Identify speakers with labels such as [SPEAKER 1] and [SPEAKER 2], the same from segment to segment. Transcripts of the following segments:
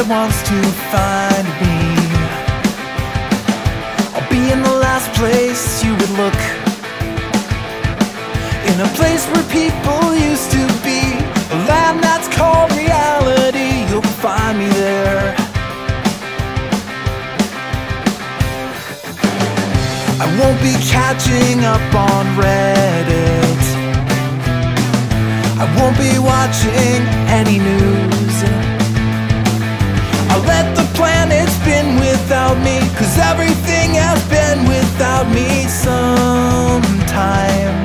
[SPEAKER 1] wants to find me. I'll be in the last place you would look, in a place where people used to be, a land that's called reality. You'll find me there. I won't be catching up on Reddit, I won't be watching any news. I'll let the planet spin without me, 'cause everything has been without me sometime.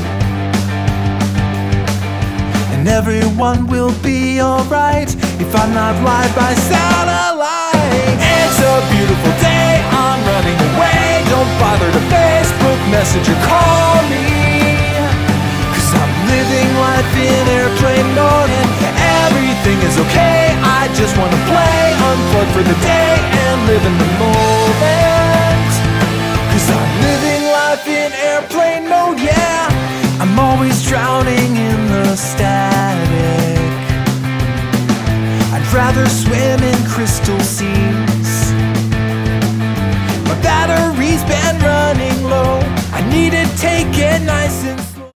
[SPEAKER 1] And everyone will be alright if I'm not live by satellite. It's a beautiful day, I'm running away. Don't bother to Facebook, message or call me, 'cause I'm living life in airplane mode, and everything is okay. I just wanna play, unplug for the day, and live in the moment, 'cause I'm living life in airplane mode, yeah. I'm always drowning in the static, I'd rather swim in crystal seas. My battery's been running low, I need to take it nice and slow.